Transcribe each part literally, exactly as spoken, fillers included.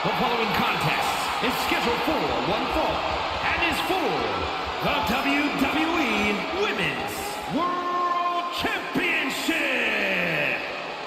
The following contest is scheduled for one fall and is for the W W E Women's World Championship.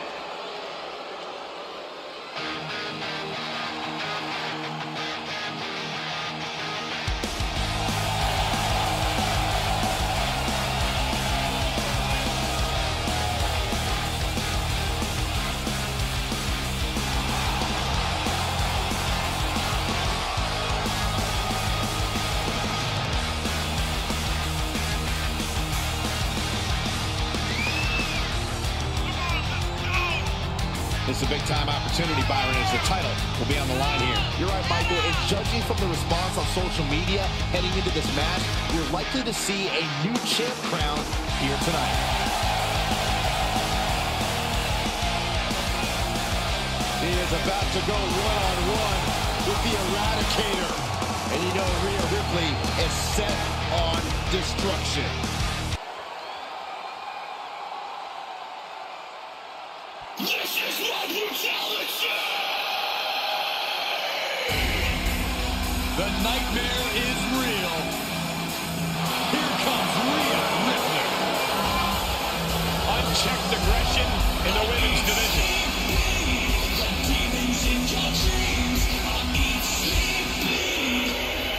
This is a big-time opportunity, Byron, as the title will be on the line here. You're right, Michael, and judging from the response on social media heading into this match, you're likely to see a new champ crown here tonight. He is about to go one-on-one with the Eradicator. And you know Rhea Ripley is set on destruction. This is my brutality! The nightmare is real. Here comes Rhea Ripley. Unchecked aggression in the women's division. The demons in your dreams are eat sleeping.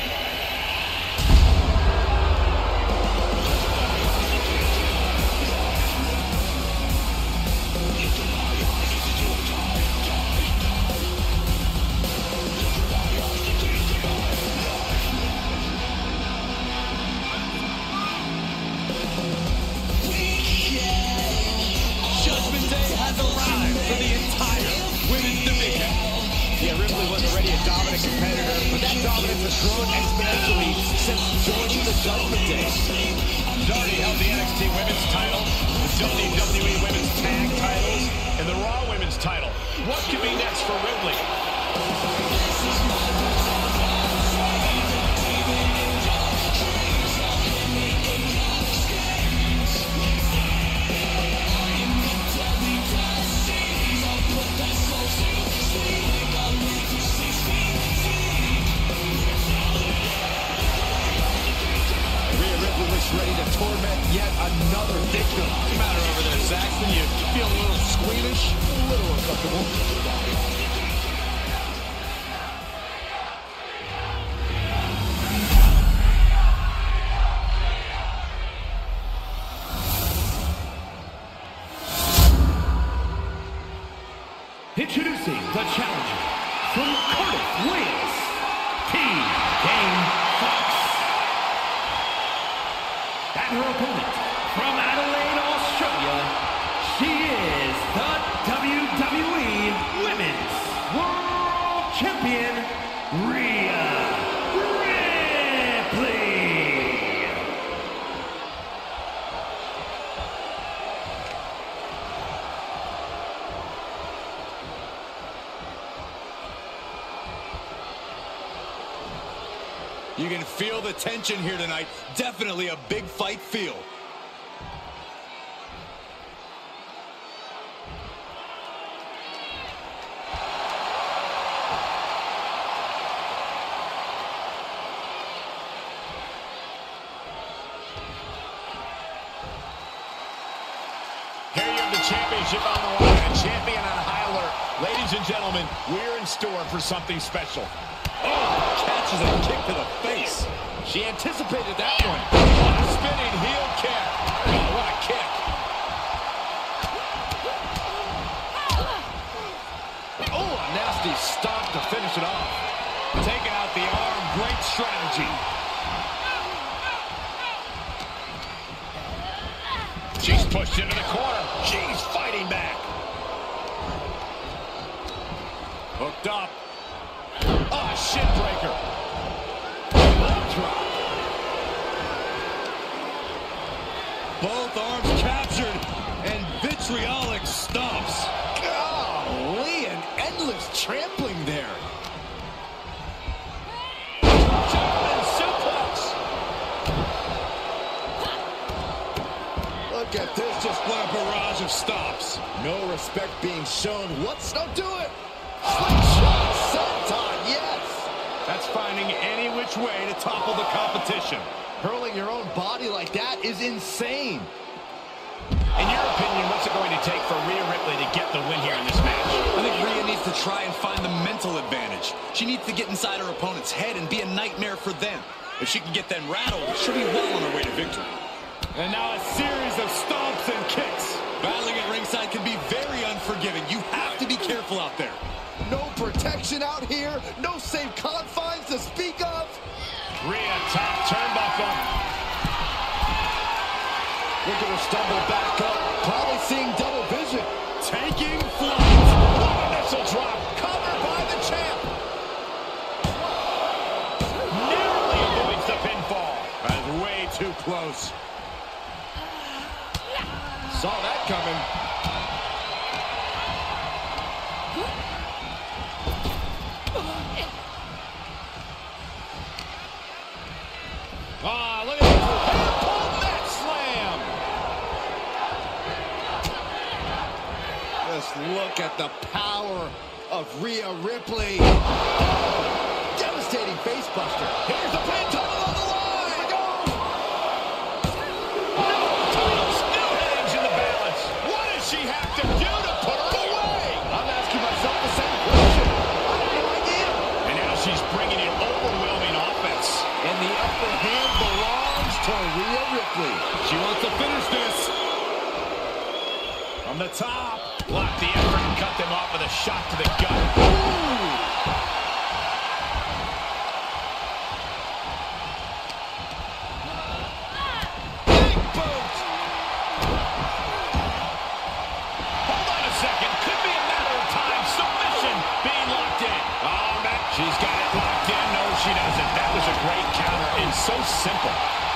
Judgment Day has arrived for the entire women's division. Yeah, Ripley was already a dominant competitor, but that dominance has grown exponentially since joining the Judgment Day. She's already held the N X T Women's title, the W W E Women's Tag titles, and the Raw Women's title. What could be next for Ripley? Ready to torment yet another victim. What's the matter over there, Saxton? You feel a little squeamish? A little uncomfortable. Introducing the challenger from Cardiff, Wales, Tegan Fox. And her opponent from Adelaide, Australia, she is the W W E Women's World Champion, Rhea Ripley. You can feel the tension here tonight. Definitely a big fight feel. Here you have the championship on the line, a champion on high alert. Ladies and gentlemen, we're in store for something special. Oh, catches a kick to the face. She anticipated that one. Oh, a spinning heel kick. Oh, what a kick. Oh, a nasty stomp to finish it off. Taking out the arm, great strategy. She's pushed into the corner. She's fighting back. Hooked up. Ah, oh, shin breaker. Drop. Both arms captured, and vitriolic stomps. Golly, an endless trampling there. German suplex. Look at this, just what a barrage of stops. No respect being shown. What's, don't do it. Slingshot, senton. which way to topple the competition. Hurling your own body like that is insane. In your opinion, what's it going to take for Rhea Ripley to get the win here in this match? I think Rhea needs to try and find the mental advantage. She needs to get inside her opponent's head and be a nightmare for them. If she can get them rattled, she'll be well on her way to victory. And now a series of stomps and kicks. Battling at ringside can be very unforgiving. You have to be careful out there. No protection out here. No safe confines to speak of. Rhea top turnbuckle. Look at her stumble back up. Probably seeing double vision. Taking flight. What a missile drop. Covered by the champ. Narrowly avoids the pinfall. That's way too close. Saw that coming. Ah, look at this. Pull that slam. Just look at the power of Rhea Ripley. Devastating face buster. Here's the pin, tunnel on the line. Here we go. New hands in the balance. What does she have to do to put her away? I'm asking myself the same question. I have no idea. And now she's bringing in overwhelming offense. And the upper hand belongs to Rhea Ripley. She wants to finish this. From the top. Block the effort and cut them off with a shot to the gut. Ooh. Big boot. Hold on a second. Could be a matter of time. Submission being locked in. Oh, man. She's got it locked in. No, she doesn't. That was a great counter. It's so simple.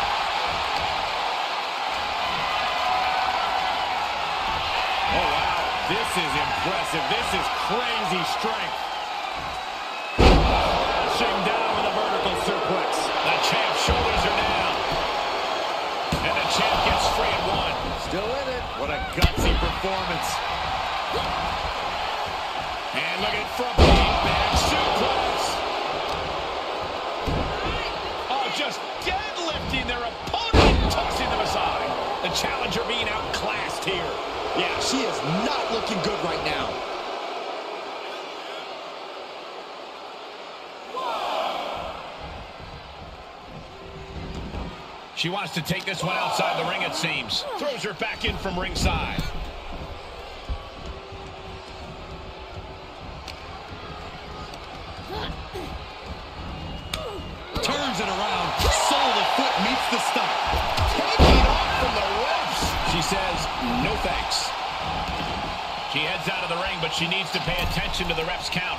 Oh, wow. This is impressive. This is crazy strength. Crashing down with a vertical suplex. The champ's shoulders are down. And the champ gets free at one. Still in it. What a gutsy performance. And look at it from the back suplex. Oh, just deadlifting their opponent and tossing them aside. The challenger being outclassed here. Yeah, she is not looking good right now. She wants to take this one outside the ring, it seems. Throws her back in from ringside. Turns it around. Sole of the foot meets the stomach. Taking off from the ropes. She says, no thanks. She heads out of the ring, but she needs to pay attention to the ref's count.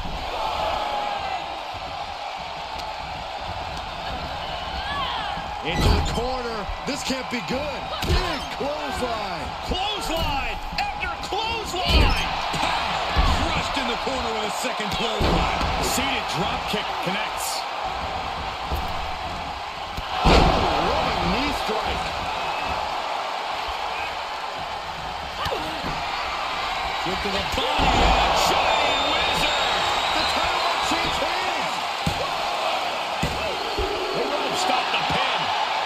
Into the corner. This can't be good. Big clothesline. Clothesline after clothesline. Crushed in the corner with a second clothesline. Seated drop kick connects. Running knee strike. Kick to the body. Giant Wizard. The title might change hands. The rope stopped the pin.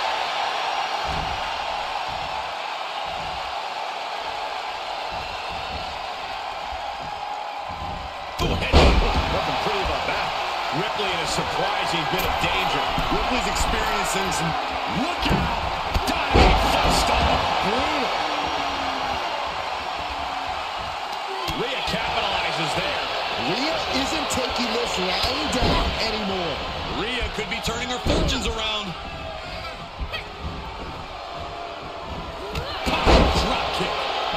Ooh, head kick. Nothing pretty about that. Ripley in a surprising bit of danger. Ripley's experiencing some... Look out! Diving foot stomp. Brutal. Rhea capitalizes there. Rhea isn't taking this lying down anymore. Rhea could be turning her fortunes around. Drop kick.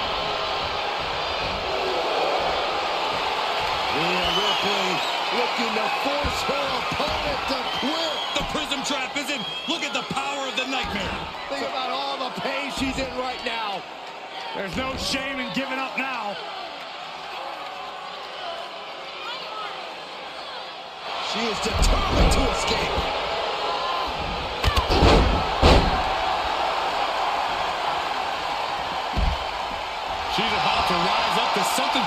Rhea Ripley looking to force her opponent to quit. The prism trap is in. Look at the power of the nightmare. Think about all the pain she's in right now. There's no shame in giving up now. She is determined to escape. She's about to rise up to something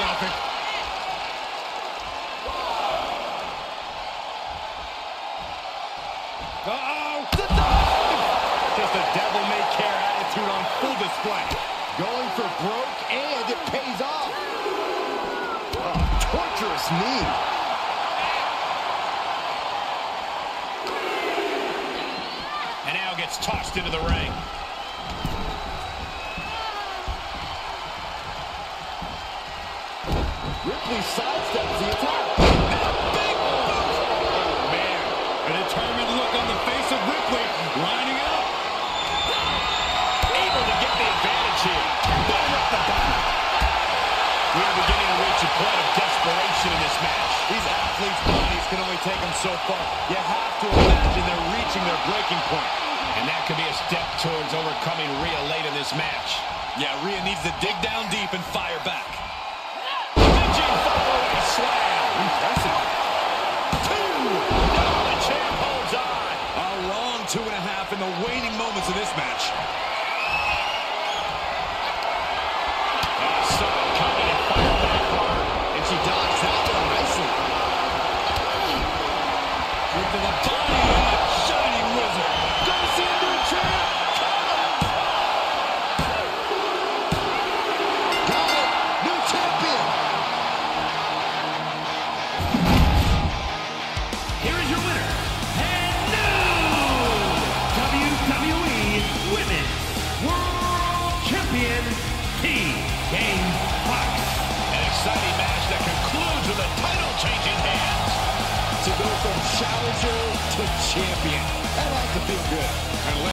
catastrophic. torturous knee. And now gets tossed into the ring. Ripley sidesteps the attack. Big boot! Oh, man. A determined look on the face of Ripley, lining up. Able to get the advantage here. Boom up the back. We are beginning to reach a point of desperation in this match. These athletes' bodies can only take them so far. You have to imagine they're reaching their breaking point. And that could be a step towards overcoming Rhea late in this match. Yeah, Rhea needs to dig down deep and fire back. Lunging follow-away slam. Impressive. Two. No, the champ holds on. A long two and a half in the waning moments of this match. Saw it coming and fired back hard. And she dodged that one nicely. Into the body of the Shining Wizard. Garcia, new champ. Got it. New champion. Here is your winner, and new W W E Women's World Champion, Tegan Fox. An exciting match that concludes with a title changing hands. To go from challenger to champion. That has to feel good. And